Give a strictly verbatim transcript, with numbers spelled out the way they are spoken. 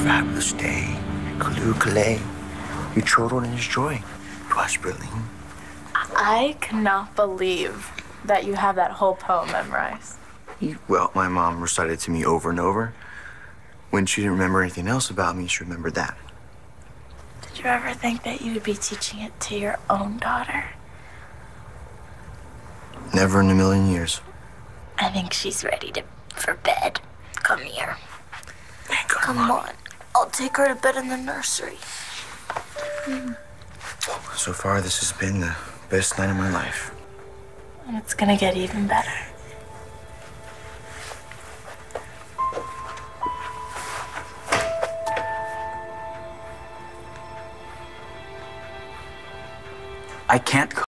fabulous day. Kalu Kalei. Your children is joy. Prospering. I cannot believe that you have that whole poem memorized. Well, my mom recited it to me over and over. When she didn't remember anything else about me, she remembered that. Did you ever think that you would be teaching it to your own daughter? Never in a million years. I think she's ready to for bed. Come here. Hey, come, Come on. I'll take her to bed in the nursery. So far, this has been the best night of my life. And it's gonna get even better. I can't